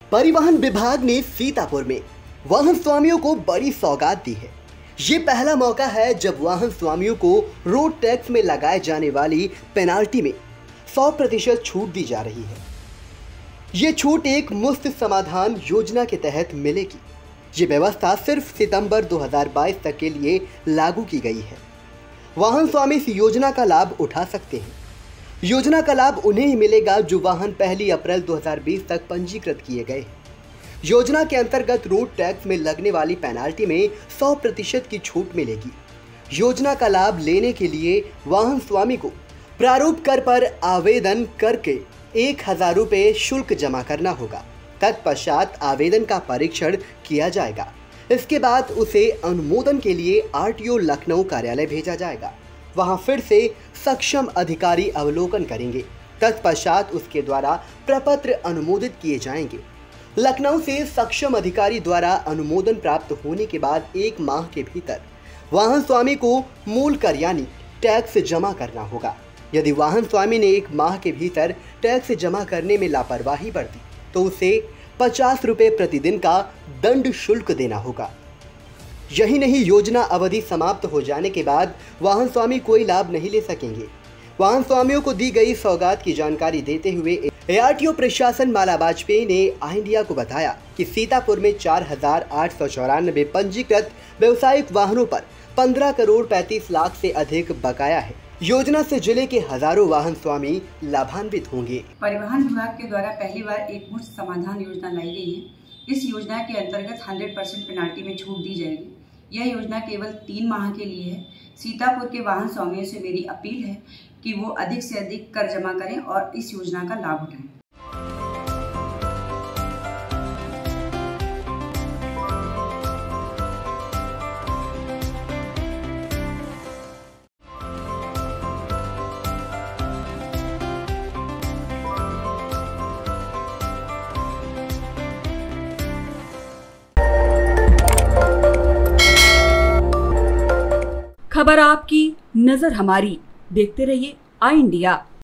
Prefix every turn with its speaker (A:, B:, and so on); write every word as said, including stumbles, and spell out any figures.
A: परिवहन विभाग ने सीतापुर में वाहन स्वामियों को बड़ी सौगात दी है। ये पहला मौका है जब वाहन स्वामियों को रोड टैक्स में लगाए जाने वाली पेनाल्टी में सौ प्रतिशत छूट दी जा रही है। ये छूट एक मुफ्त समाधान योजना के तहत मिलेगी। ये व्यवस्था सिर्फ सितंबर दो हज़ार बाईस तक के लिए लागू की गई है। वाहन स्वामी इस योजना का लाभ उठा सकते हैं। योजना का लाभ उन्हें ही मिलेगा जो वाहन पहली अप्रैल दो हज़ार बीस तक पंजीकृत किए गए हैं। योजना के अंतर्गत रोड टैक्स में लगने वाली पेनाल्टी में सौ प्रतिशत की छूट मिलेगी। योजना का लाभ लेने के लिए वाहन स्वामी को प्रारूप कर पर आवेदन करके एक हजार रुपये शुल्क जमा करना होगा। तत्पश्चात आवेदन का परीक्षण किया जाएगा। इसके बाद उसे अनुमोदन के लिए आरटीओ लखनऊ कार्यालय भेजा जाएगा। वहां फिर से सक्षम अधिकारी अवलोकन करेंगे। तत्पश्चात उसके द्वारा प्रपत्र अनुमोदित किए जाएंगे। लखनऊ से सक्षम अधिकारी द्वारा अनुमोदन प्राप्त होने के बाद एक माह के भीतर वाहन स्वामी को मूल कर यानी टैक्स जमा करना होगा। यदि वाहन स्वामी ने एक माह के भीतर टैक्स जमा करने में लापरवाही बरती तो उसे पचास रुपये प्रतिदिन का दंड शुल्क देना होगा। यही नहीं, योजना अवधि समाप्त हो जाने के बाद वाहन स्वामी कोई लाभ नहीं ले सकेंगे। वाहन स्वामियों को दी गई सौगात की जानकारी देते हुए एआरटीओ प्रशासन माला वाजपेयी ने आई इंडिया को बताया कि सीतापुर में चार हजार आठ सौ चौरानबे पंजीकृत व्यवसायिक वाहनों पर पंद्रह करोड़ पैंतीस लाख से अधिक बकाया है। योजना से जिले के हजारों वाहन स्वामी लाभान्वित होंगे।
B: परिवहन विभाग के द्वारा पहली बार एक मुफ्त समाधान योजना लाई गई है। इस योजना के अंतर्गत सौ परसेंट पेनाल्टी में छूट दी जाएगी। यह योजना केवल तीन माह के लिए है। सीतापुर के वाहन स्वामियों से मेरी अपील है कि वो अधिक से अधिक कर जमा करें और इस योजना का लाभ उठाएं।
C: खबर आपकी, नजर हमारी। देखते रहिए आई इंडिया।